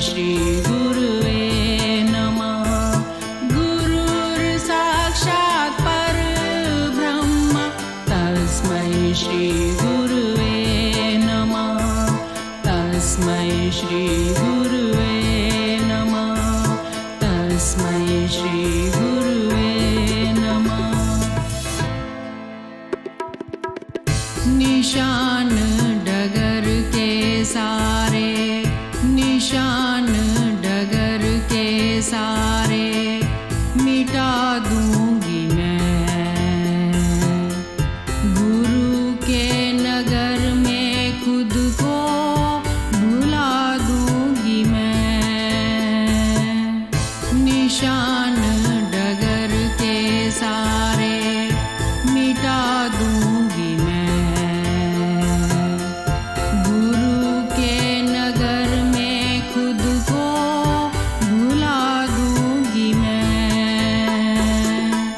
श्री गुरुवे नमः। गुरुर्साक्षात् परब्रह्म तस्मै श्री गुरुवे नमः। तस्मै श्री गुरुवे नमः। तस्मै श्री गुरुवे नमः। निशान डगर के सारे, निशान डगर के सारे मिटा दूंगी मैं। गुरु के नगर में खुद को भुला दूंगी मैं। निशान डगर के सारे मिटा दूंगी मैं। गुरु के नगर में खुद को भुला दूंगी मैं।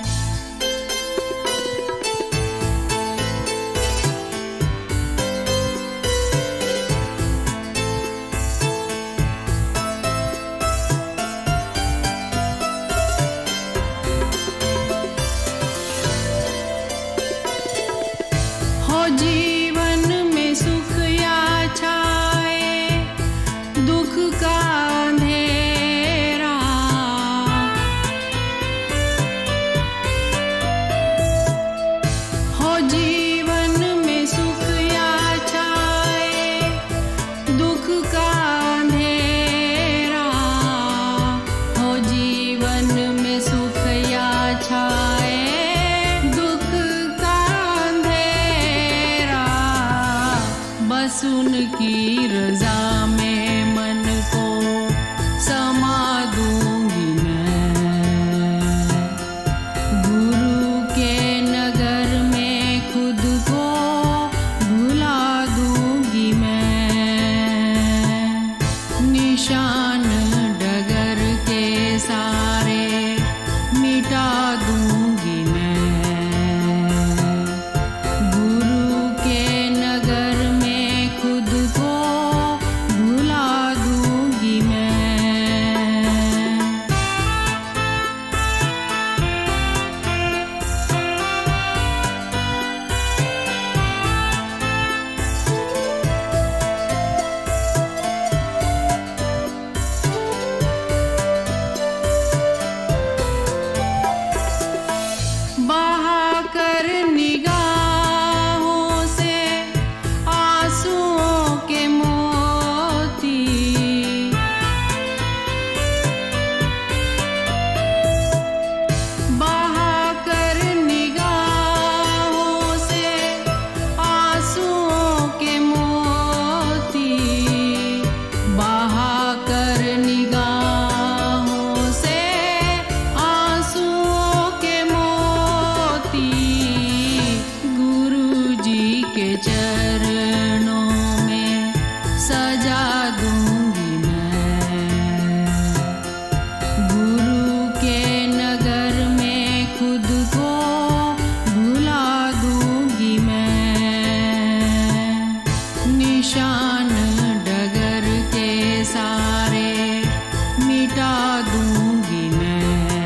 हो जीवन में सुख या छाए, दुख का अंधेरा। हो जीवन में सुख या छाए, दुख का अंधेरा। हो जीवन में सुख या छाए, दुख का अंधेरा। बस उनकी रजा में मन को समा दूंगी मैं। गुरु के नगर में खुद को भुला दूंगी मैं। निशान डगर के सारे मिटा दूंगी मैं। गुरु के नगर में खुद को भुला दूंगी मैं। बहाकर निगाहों से आंसुओं के मोती, बहाकर निगाहों से आंसुओं के मोती। बहाकर निगाहों से आंसुओं के मोती। गुरु जी के चरणों में सजा दूंगी मैं। गुरु के नगर में खुद को भुला दूंगी मैं। निशान डगर के सारे मिटा दूंगी मैं।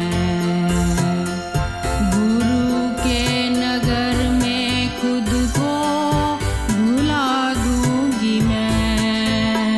गुरु के नगर में खुद को भुला दूंगी मैं।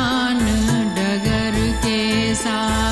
जान डगर के सारे।